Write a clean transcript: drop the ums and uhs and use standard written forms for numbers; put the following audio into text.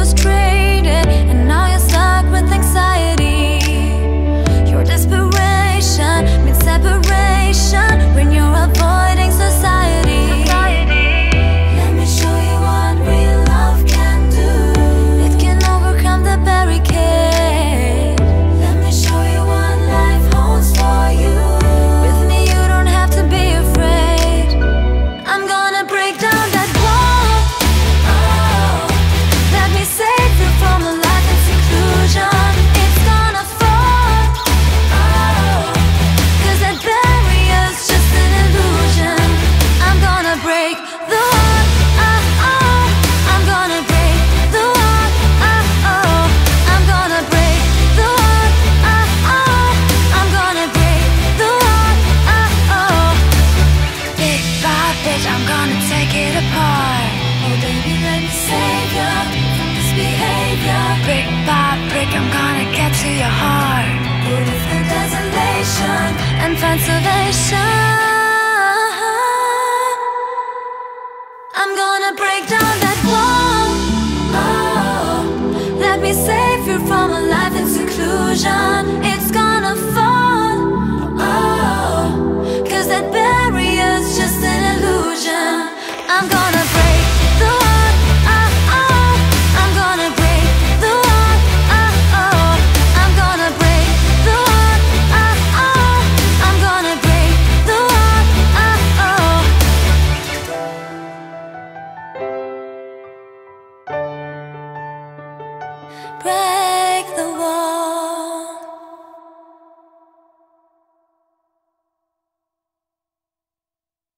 frustrated, and now you're stuck with anxiety. Your desperation means separation when you're avoiding society. Let me show you what real love can do. It can overcome the barricade. Let me show you what life holds for you. With me you don't have to be afraid. I'm gonna break down that wall. Oh, let me save you from a life in seclusion. It's gonna fall. Oh, 'cause that barrier's just an illusion. I'm gonna break the wall. Oh, oh, I'm gonna break the wall. Oh, oh, I'm gonna break the wall. Oh, oh, I'm gonna break the wall. Oh, oh, bit by bit, I'm gonna take it apart. Oh baby, let me save you from this behavior. Brick by brick, I'm gonna get to your heart. Put it through desolation and find salvation. I'm gonna break down that wall. Oh, let me save you from a life in seclusion. It's gonna fall. Oh, 'cause that barrier's just an illusion. I'm gonna break the wall. Oh, oh, I'm gonna break the wall. Oh, oh, I'm gonna break the wall. Oh, oh, I'm gonna break the wall. Oh, oh. Break